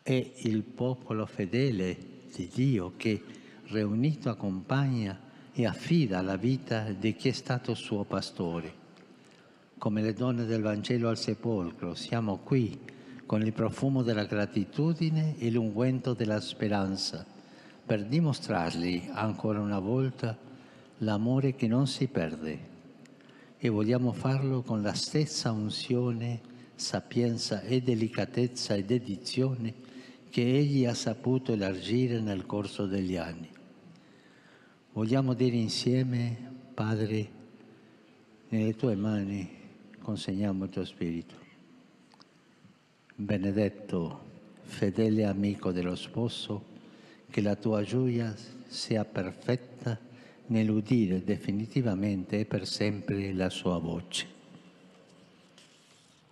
è il popolo fedele di Dio che, riunito, accompagna e affida la vita di chi è stato suo pastore. Come le donne del Vangelo al sepolcro, siamo qui con il profumo della gratitudine e l'unguento della speranza, per dimostrargli ancora una volta l'amore che non si perde. E vogliamo farlo con la stessa unzione, sapienza e delicatezza e dedizione che Egli ha saputo elargire nel corso degli anni. Vogliamo dire insieme: Padre, nelle tue mani consegniamo il tuo Spirito. Benedetto, fedele amico dello sposo, che la tua gioia sia perfetta nell'udire definitivamente e per sempre la sua voce.